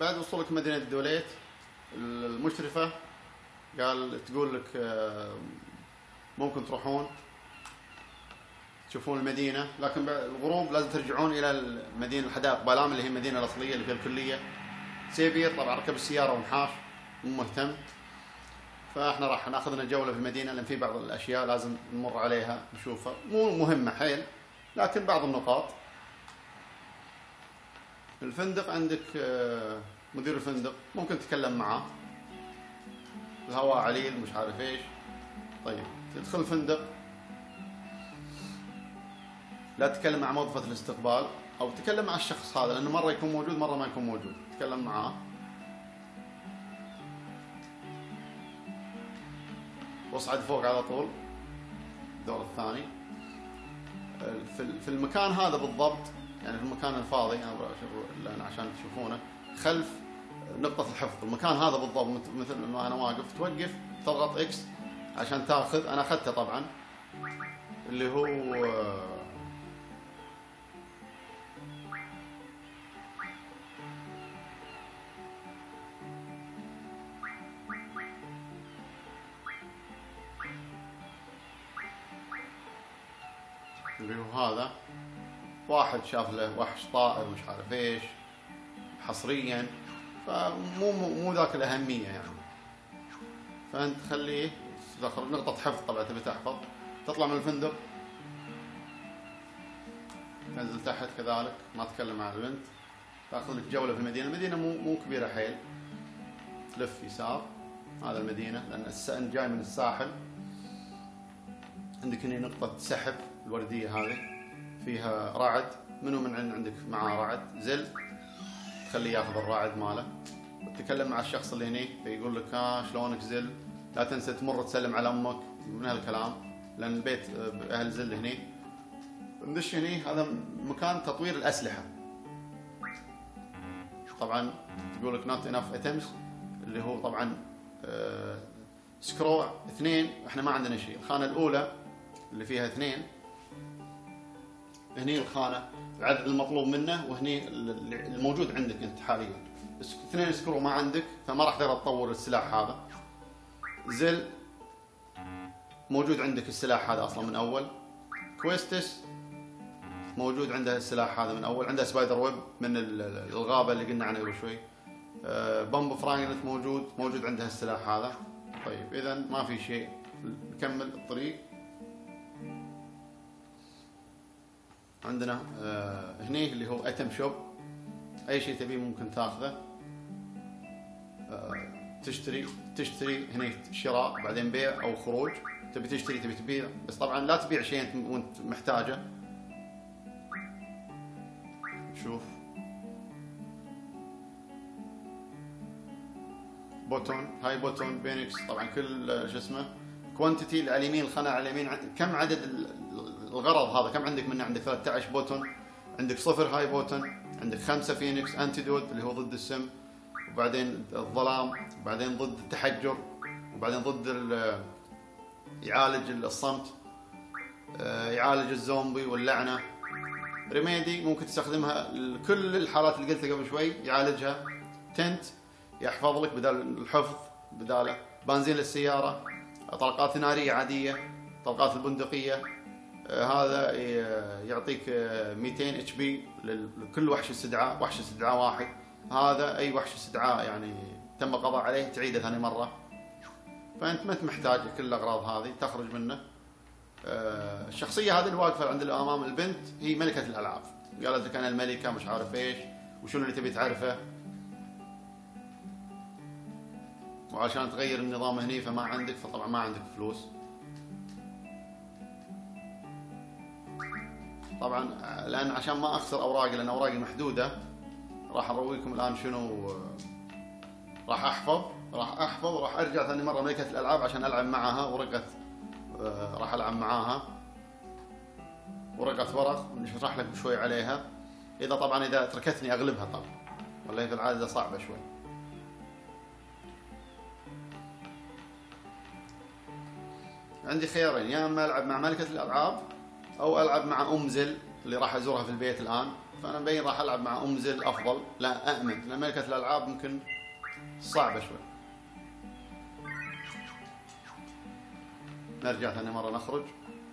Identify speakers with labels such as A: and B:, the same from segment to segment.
A: بعد وصولك مدينة دوليت المشرفة تقول لك ممكن تروحون تشوفون المدينة، لكن بعد الغروب لازم ترجعون إلى المدينة الحدائق بالام اللي هي المدينة الأصلية اللي فيها الكلية. سيبير طبعا ركب السيارة ونحاش مو مهتم، فاحنا راح ناخذ لنا جولة في المدينة لأن في بعض الأشياء لازم نمر عليها نشوفها، مو مهمة حيل لكن بعض النقاط. الفندق عندك مدير الفندق ممكن تتكلم معاه، الهواء عليل مش عارف ايش. طيب تدخل الفندق لا تتكلم مع موظفة الاستقبال او تتكلم مع الشخص هذا، لانه مرة يكون موجود مرة ما يكون موجود، تتكلم معاه. واصعد فوق على طول الدور الثاني. في المكان هذا بالضبط، يعني في المكان الفاضي انا عشان تشوفونه خلف نقطة الحفظ، المكان هذا بالضبط مثل ما انا واقف، توقف تضغط اكس عشان تاخذ، انا اخذته طبعا، اللي هو هذا واحد شاف له وحش طائر مش عارف ايش حصريا، فمو ذاك الأهمية يعني. فأنت خليه تدخل نقطة حفظ، طبعا تبي تحفظ، تطلع من الفندق تنزل تحت كذلك، ما تتكلم مع البنت، تاخذ لك جولة في المدينة. المدينة مو كبيرة حيل، تلف يسار هذا المدينة لأن أنت جاي من الساحل. عندك هنا نقطة سحب الوردية هذه فيها رعد، منو من عندك معاه رعد زل، تخليه ياخذ الرعد ماله، تتكلم مع الشخص اللي هني فيقول لك شلونك زل، لا تنسى تمر تسلم على امك، من هالكلام، لان البيت اهل زل هني. ندش هني، هذا مكان تطوير الاسلحه، طبعا تقول لك not enough items، اللي هو طبعا سكرو 2، احنا ما عندنا شيء. الخانه الاولى اللي فيها 2، هني الخانه العدد المطلوب منه، وهني الموجود عندك انت حاليا. 2 سكرو ما عندك فما راح تقدر تطور السلاح هذا. زل موجود عندك السلاح هذا اصلا من اول. كويستس موجود عنده السلاح هذا من اول، عنده سبايدر ويب من الغابه اللي قلنا عنه قبل شوي. بومب فراجنت موجود عنده السلاح هذا. طيب اذا ما في شيء، نكمل الطريق. عندنا هني اللي هو اتم شوب، اي شيء تبيه ممكن تاخذه. تشتري هني شراء، بعدين بيع او خروج، تبي تشتري تبي تبيع، بس طبعا لا تبيع شيء وانت محتاجه. شوف بوتون، هاي بوتون بينكس، طبعا كل شو اسمه كوانتيتي اللي على اليمين، الخانه على اليمين كم عدد الغرض هذا، كم عندك منه؟ عندك 13 بوتون، عندك 0 هاي بوتون، عندك 5 فينيكس انتيدوت اللي هو ضد السم، وبعدين الظلام، وبعدين ضد التحجر، وبعدين ضد يعالج الصمت، يعالج الزومبي واللعنه. ريميدي ممكن تستخدمها كل الحالات اللي قلتها قبل شوي يعالجها. تنت يحفظ لك بدال الحفظ، بداله بنزين للسياره، طلقات ناريه عاديه، طلقات البندقيه. هذا يعطيك 200 اتش بي لكل وحش استدعاء، وحش استدعاء واحد. هذا اي وحش استدعاء يعني تم القضاء عليه تعيده ثاني مره. فانت ما انت محتاج كل الاغراض هذه تخرج منه. الشخصيه هذه اللي واقفه عند امام البنت هي ملكه الالعاب، قالت لك انا الملكه مش عارف ايش، وشنو اللي تبي تعرفه. وعشان تغير النظام هني فما عندك، فطبعا ما عندك فلوس. طبعا لان عشان ما اخسر اوراقي، لان اوراقي محدوده، راح ارويكم الان شنو راح احفظ وراح ارجع ثاني مره ملكه الالعاب عشان العب معها ورقه. راح العب معاها ورقه ورق نشرح لك بشوي عليها، اذا طبعا اذا تركتني اغلبها طبعا، ولا هي في العاده صعبه شوي. عندي خيارين، يا اما العب مع ملكه الالعاب او العب مع ام زل اللي راح ازورها في البيت الان، فانا مبين راح العب مع ام زل افضل، لا امن، لان ملكة الالعاب ممكن صعبة شوي. نرجع ثاني مرة نخرج.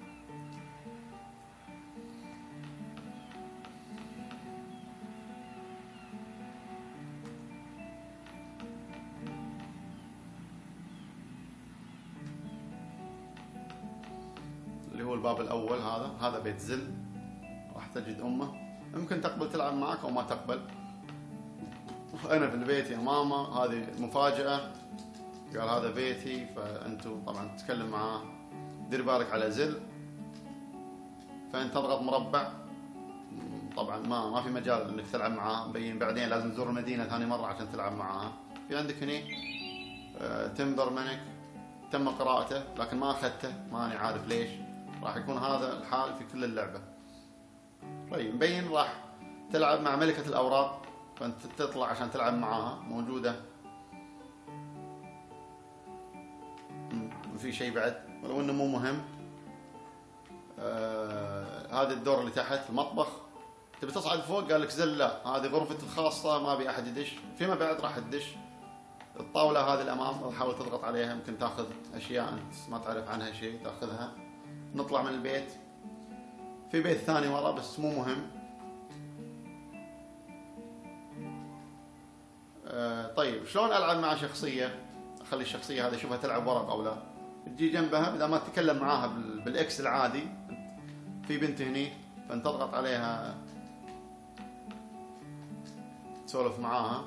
A: اللي هو الباب الأول، هذا بيت زل، راح تجد أمه، يمكن تقبل تلعب معك أو ما تقبل. أنا في البيت يا ماما، هذه مفاجأة، قال هذا بيتي، فأنتوا طبعا تتكلم معاه، دير بالك على زل، فأنت تضغط مربع، طبعا ما في مجال انك تلعب معاه، مبين بعدين لازم تزور المدينة ثاني مرة عشان تلعب معاها. في عندك هني تمبر مانك، تم قراءته لكن ما اخذته، ماني عارف ليش، راح يكون هذا الحال في كل اللعبة. طيب مبين راح تلعب مع ملكة الأوراق، فأنت تطلع عشان تلعب معاها، موجودة. في شيء بعد ولو انه مو مهم. هذا الدور اللي تحت المطبخ، تبي تصعد فوق قال لك زل، لا هذه غرفتي الخاصة ما ابي احد يدش، فيما بعد راح تدش. الطاولة هذه الامام حاول تضغط عليها، يمكن تاخذ اشياء انت ما تعرف عنها شيء تاخذها. نطلع من البيت، في بيت ثاني ورا بس مو مهم. طيب شلون العب مع شخصية؟ اخلي الشخصية هذه اشوفها تلعب ورق او لا. تجي جنبها، اذا ما تتكلم معاها بالاكس العادي، في بنت هني فانت تضغط عليها تسولف معاها.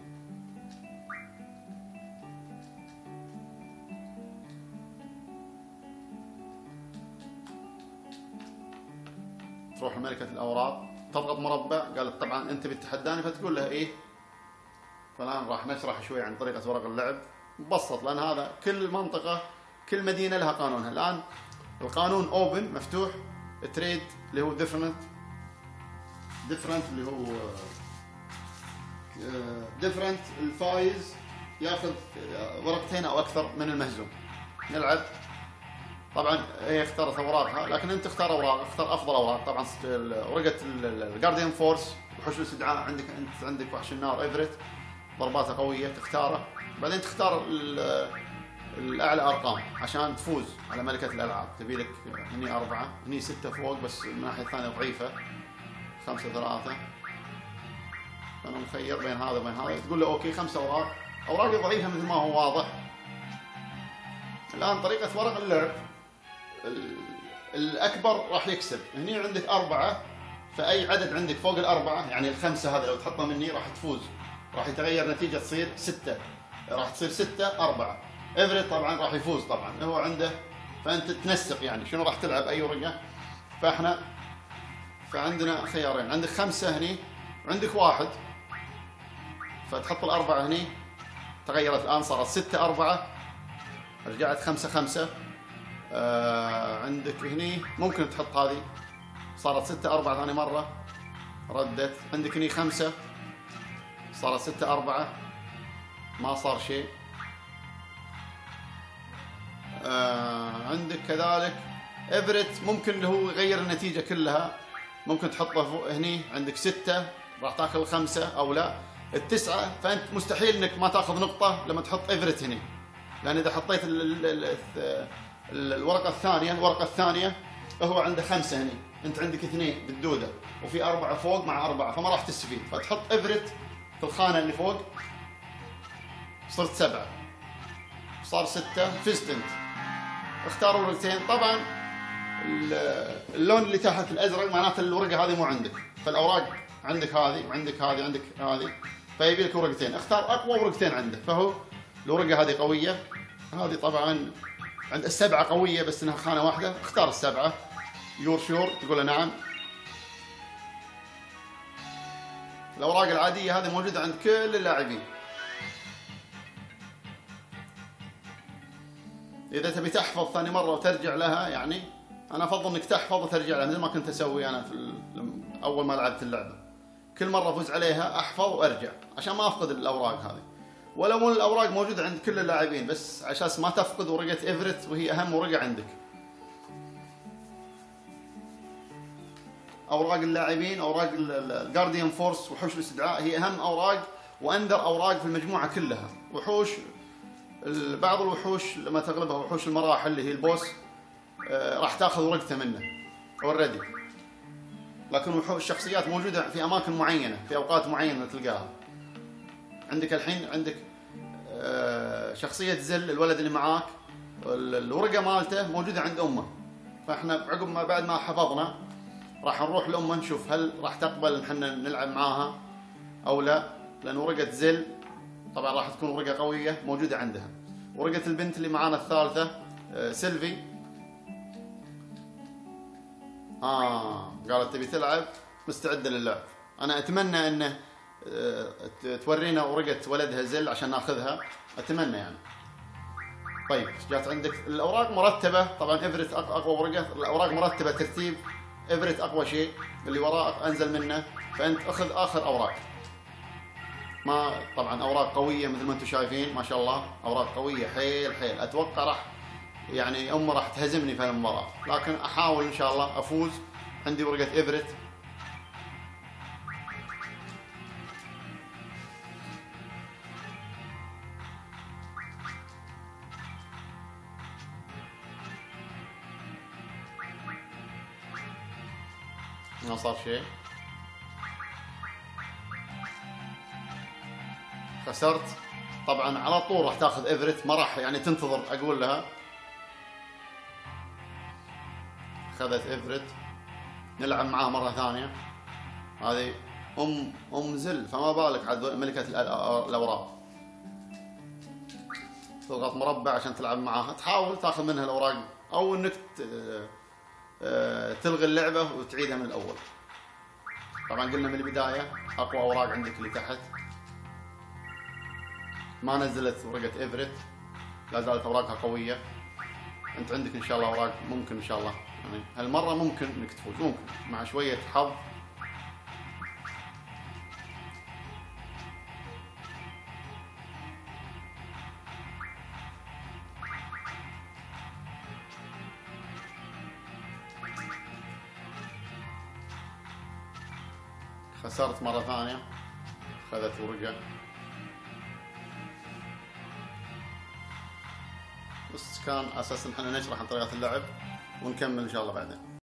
A: تروح لملكة الأوراق، تضغط مربع، قالت طبعا أنت بتتحداني، فتقول لها إيه. فالآن راح نشرح شوي عن طريقة ورق اللعب مبسط، لأن هذا كل منطقة كل مدينة لها قانونها. الآن القانون أوبن مفتوح، تريد اللي هو ديفرنت اللي هو ديفرنت، الفايز ياخذ ورقتين أو أكثر من المهزوم. نلعب، طبعا هي اختارت اوراقها، لكن انت اختار اوراق، اختار افضل اوراق. طبعا ورقه الجارديان فورس، وحوش الاستدعاء، عندك وحش النار ايفريت، ضرباته قويه تختاره. بعدين تختار الاعلى ارقام عشان تفوز على ملكه الالعاب. تبي لك هني 4، هني 6 فوق، بس من الناحيه الثانيه ضعيفه 5 3. انا مخير بين هذا وبين هذا، تقول له اوكي 5 اوراق، اوراقي ضعيفه مثل ما هو واضح. الان طريقه ورق اللعب، الأكبر راح يكسب. هني عندك 4، فأي عدد عندك فوق ال4 يعني ال5 هذا لو تحطها مني راح تفوز، راح يتغير نتيجة تصير 6، راح تصير 6 4. إيفريت طبعا راح يفوز، طبعا هو عنده، فأنت تنسق يعني شنو راح تلعب أي ورقة. فعندنا خيارين، عندك 5 هني وعندك 1، فتحط ال4 هني، تغيرت الآن صارت 6 4، رجعت 5 5. عندك هني ممكن تحط هذه، صارت 6 4 ثاني مرة، ردت. عندك هني 5، صارت 6 4، ما صار شيء. عندك كذلك إيفريت، ممكن اللي هو يغير النتيجة كلها، ممكن تحطه هني. عندك 6 راح تاخذ 5 أو لا. ال9 فأنت مستحيل إنك ما تاخذ نقطة لما تحط إيفريت هني، لأن إذا حطيت الورقة الثانية هو عنده 5 هني، أنت عندك 2 بالدودة، وفي 4 فوق مع 4، فما راح تستفيد. فتحط إيفريت في الخانة اللي فوق، صرت 7، صار 6، فزت أنت. اختار ورقتين، طبعا اللون اللي تحت الأزرق معناته الورقة هذه مو عندك، فالأوراق عندك هذه وعندك هذه وعندك هذه، فيبي لك ورقتين. اختار أقوى ورقتين عنده، فهو الورقة هذه قوية، هذه طبعا عند ال7 قوية بس انها خانة واحدة، اختار ال7. يور شور تقول له نعم. الأوراق العادية هذه موجودة عند كل اللاعبين. إذا تبي تحفظ ثاني مرة وترجع لها، يعني أنا أفضل إنك تحفظ وترجع لها، مثل ما كنت أسوي أنا في أول ما لعبت اللعبة. كل مرة أفوز عليها أحفظ وأرجع عشان ما أفقد الأوراق هذه. ولو الأوراق موجودة عند كل اللاعبين، بس عشان ما تفقد ورقة إيفريت وهي أهم ورقة عندك. اوراق اللاعبين، اوراق الجارديان فورس، وحوش الاستدعاء، هي اهم اوراق واندر اوراق في المجموعه كلها. وحوش بعض الوحوش لما تغلبها وحوش المراحل اللي هي البوس راح تاخذ ورقته منه اوريدي، لكن وحوش الشخصيات موجوده في اماكن معينه في اوقات معينه تلقاها. عندك الحين عندك شخصيه زل الولد اللي معاك، الورقه مالته موجوده عند امه، فاحنا عقب ما بعد ما حفظنا راح نروح لامه نشوف هل راح تقبل ان احنا نلعب معاها او لا، لان ورقه زل طبعا راح تكون ورقه قويه موجوده عندها. ورقه البنت اللي معانا الثالثه سيلفي، قالت تبي تلعب، مستعده للعب. انا اتمنى انه تورينا ورقه ولدها زل عشان ناخذها، اتمنى يعني. طيب جات عندك الاوراق مرتبه، طبعا ايفرت اقوى ورقه، الاوراق مرتبه ترتيب ايفرت اقوى شيء، اللي وراء انزل منه، فانت اخذ اخر اوراق. ما طبعا اوراق قويه مثل ما انتم شايفين ما شاء الله، اوراق قويه حيل حيل. اتوقع راح يعني امه راح تهزمني في المباراه، لكن احاول ان شاء الله افوز. عندي ورقه ايفرت، ما صار شيء، خسرت. طبعا على طول راح تاخذ ايفرت، ما راح يعني تنتظر اقول لها. اخذت ايفرت، نلعب معاه مره ثانيه. هذه ام زل، فما بالك عاد ملكه الاوراق. تضغط مربع عشان تلعب معاها، تحاول تاخذ منها الاوراق او انك تلغي اللعبه وتعيدها من الاول. طبعا قلنا من البدايه اقوى اوراق عندك اللي تحت، ما نزلت ورقه ايفرت، لا زالت اوراقها قويه. انت عندك ان شاء الله اوراق ممكن ان شاء الله يعني هالمره ممكن انك تفوز، ممكن مع شويه حظ. خسرت مرة ثانية، أخذت ورقة، بس كان أساس إن احنا نشرح عن طريقة اللعب ونكمل إن شاء الله بعدين.